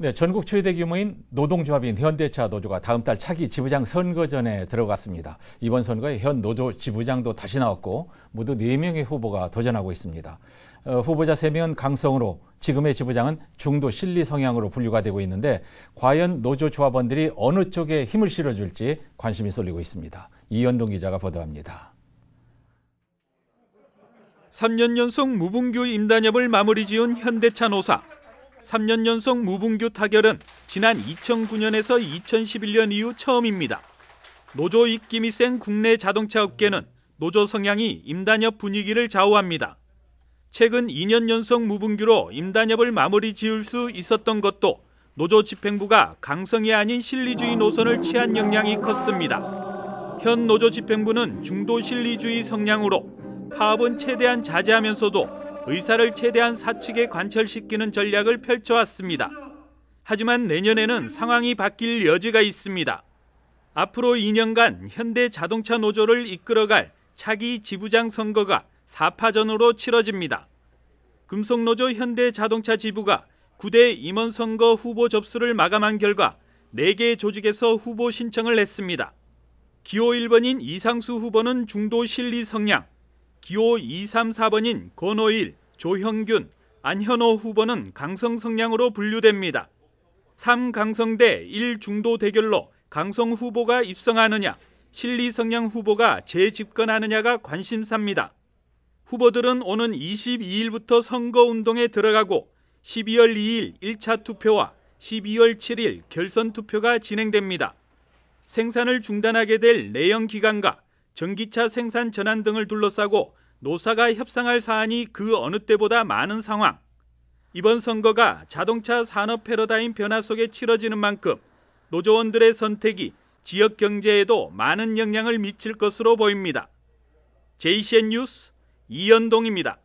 네, 전국 최대 규모인 노동조합인 현대차 노조가 다음 달 차기 지부장 선거전에 들어갔습니다. 이번 선거에 현 노조 지부장도 다시 나왔고 모두 4명의 후보가 도전하고 있습니다. 후보자 3명은 강성으로 지금의 지부장은 중도 실리 성향으로 분류가 되고 있는데 과연 노조 조합원들이 어느 쪽에 힘을 실어줄지 관심이 쏠리고 있습니다. 이현동 기자가 보도합니다. 3년 연속 무분규 임단협을 마무리 지은 현대차 노사. 3년 연속 무분규 타결은 지난 2009년에서 2011년 이후 처음입니다. 노조 입김이 센 국내 자동차 업계는 노조 성향이 임단협 분위기를 좌우합니다. 최근 2년 연속 무분규로 임단협을 마무리 지을 수 있었던 것도 노조 집행부가 강성이 아닌 실리주의 노선을 취한 영향이 컸습니다. 현 노조 집행부는 중도 실리주의 성향으로 파업은 최대한 자제하면서도 의사를 최대한 사측에 관철시키는 전략을 펼쳐왔습니다. 하지만 내년에는 상황이 바뀔 여지가 있습니다. 앞으로 2년간 현대자동차 노조를 이끌어갈 차기 지부장 선거가 4파전으로 치러집니다. 금속노조 현대자동차 지부가 9대 임원 선거 후보 접수를 마감한 결과 4개 조직에서 후보 신청을 했습니다. 기호 1번인 이상수 후보는 중도 실리 성향, 기호 2, 3, 4번인 권오일, 조형균, 안현호 후보는 강성 성향으로 분류됩니다. 3강성 대 1중도 대결로 강성 후보가 입성하느냐, 실리 성향 후보가 재집권하느냐가 관심사입니다. 후보들은 오는 22일부터 선거운동에 들어가고 12월 2일 1차 투표와 12월 7일 결선 투표가 진행됩니다. 생산을 중단하게 될 내연 기관과 전기차 생산 전환 등을 둘러싸고 노사가 협상할 사안이 그 어느 때보다 많은 상황. 이번 선거가 자동차 산업 패러다임 변화 속에 치러지는 만큼 노조원들의 선택이 지역 경제에도 많은 영향을 미칠 것으로 보입니다. JCN 뉴스 이현동입니다.